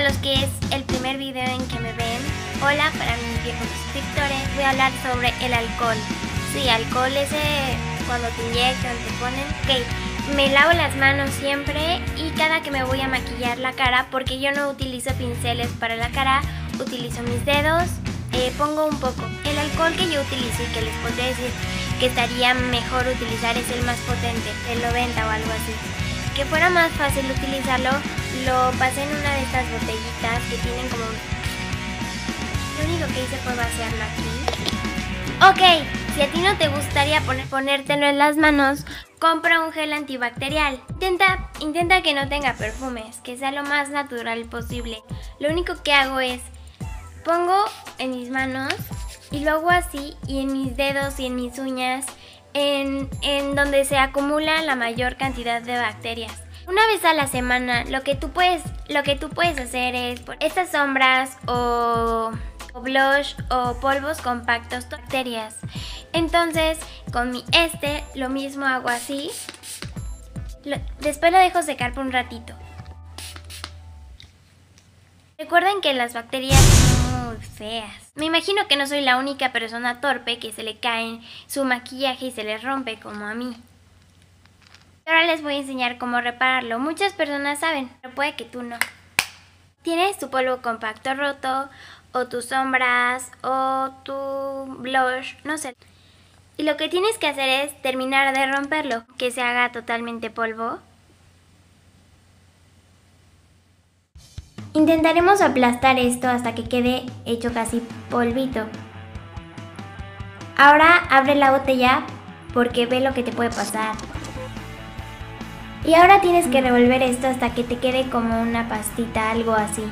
los que es el primer video en que me ven, hola para mis viejos suscriptores, voy a hablar sobre el alcohol. Sí, alcohol ese cuando te inyectan, te ponen. Ok, me lavo las manos siempre y cada que me voy a maquillar la cara, porque yo no utilizo pinceles para la cara, utilizo mis dedos, pongo un poco. El alcohol que yo utilizo y que les podría decir que estaría mejor utilizar es el más potente, el 90 o algo así. Que fuera más fácil utilizarlo, lo pasé en una de estas botellitas que tienen como... Lo único que hice fue vaciarlo aquí. Ok, si a ti no te gustaría ponértelo en las manos, compra un gel antibacterial. Intenta que no tenga perfumes, que sea lo más natural posible. Lo único que hago es, pongo en mis manos y lo hago así, y en mis dedos y en mis uñas, en donde se acumula la mayor cantidad de bacterias. Una vez a la semana, lo que tú puedes hacer es estas sombras o blush o polvos compactos bacterias. Entonces con mi lo mismo hago así. Después lo dejo secar por un ratito. Recuerden que las bacterias son muy feas. Me imagino que no soy la única persona torpe que se le cae su maquillaje y se le rompe como a mí. Ahora les voy a enseñar cómo repararlo. Muchas personas saben, pero puede que tú no. Tienes tu polvo compacto roto, o tus sombras, o tu blush, no sé. Y lo que tienes que hacer es terminar de romperlo, que se haga totalmente polvo. Intentaremos aplastar esto hasta que quede hecho casi polvito. Ahora abre la botella porque ve lo que te puede pasar. Y ahora tienes que revolver esto hasta que te quede como una pastita, algo así.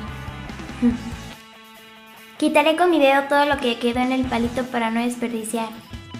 Quitaré con mi dedo todo lo que quedó en el palito para no desperdiciar.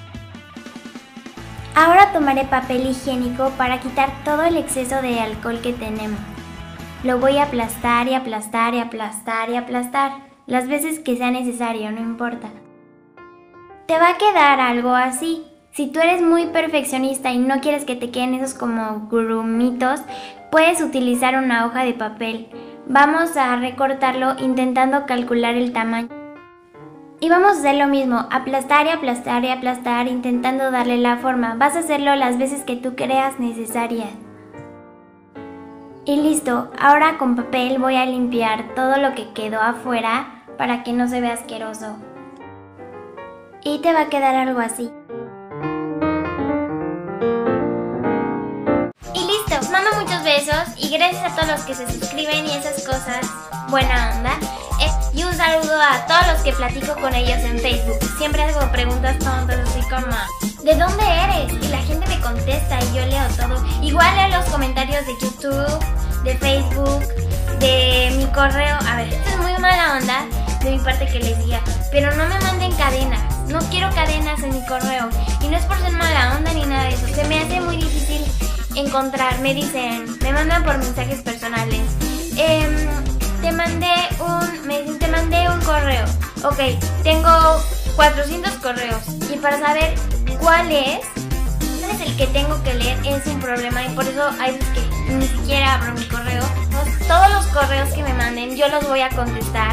Ahora tomaré papel higiénico para quitar todo el exceso de alcohol que tenemos. Lo voy a aplastar y aplastar y aplastar y aplastar, las veces que sea necesario, no importa. Te va a quedar algo así. Si tú eres muy perfeccionista y no quieres que te queden esos como grumitos, puedes utilizar una hoja de papel. Vamos a recortarlo intentando calcular el tamaño. Y vamos a hacer lo mismo, aplastar y aplastar y aplastar, intentando darle la forma. Vas a hacerlo las veces que tú creas necesarias. Y listo, ahora con papel voy a limpiar todo lo que quedó afuera para que no se vea asqueroso. Y te va a quedar algo así. Y listo, os mando muchos besos y gracias a todos los que se suscriben y esas cosas, buena onda. Y un saludo a todos los que platico con ellos en Facebook. Siempre hago preguntas tontas así como ¿de dónde eres? Y la gente me contesta y yo leo todo. Igual leo los comentarios de YouTube, de Facebook, de mi correo. A ver, esto es muy mala onda de mi parte que les diga, pero no me manden cadenas. No quiero cadenas en mi correo. Y no es por ser mala onda ni nada de eso. Se me hace muy difícil encontrar. Me dicen, me mandan por mensajes personales. Te mandé un correo. Ok, tengo 400 correos. Y para saber cuál es el que tengo que leer es un problema. Y por eso hay veces que ni siquiera abro mi correo. Todos los correos que me manden yo los voy a contestar.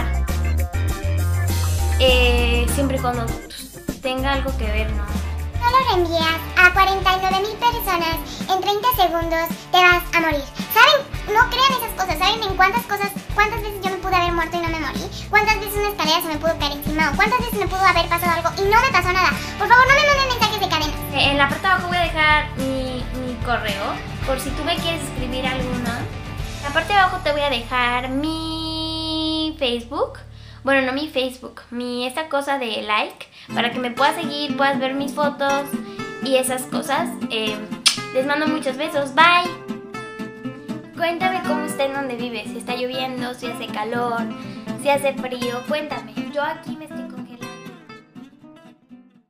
Siempre y cuando tenga algo que ver, ¿no? No lo reenvías a 49,000 personas en 30 segundos, te vas a morir. ¿Saben? No crean esas cosas. ¿Saben en cuántas veces yo me pude haber muerto y no me morí? ¿Cuántas veces una escalera se me pudo caer encima? ¿O cuántas veces me pudo haber pasado algo y no me pasó nada? Por favor, no me manden mensajes de cadena. En la parte de abajo voy a dejar mi correo, por si tú me quieres escribir alguno. En la parte de abajo te voy a dejar mi Facebook. Bueno, no mi Facebook, esta cosa de like, para que me puedas seguir, puedas ver mis fotos y esas cosas. Les mando muchos besos, bye. Cuéntame cómo está en donde vives, si está lloviendo, si hace calor, si hace frío, cuéntame. Yo aquí me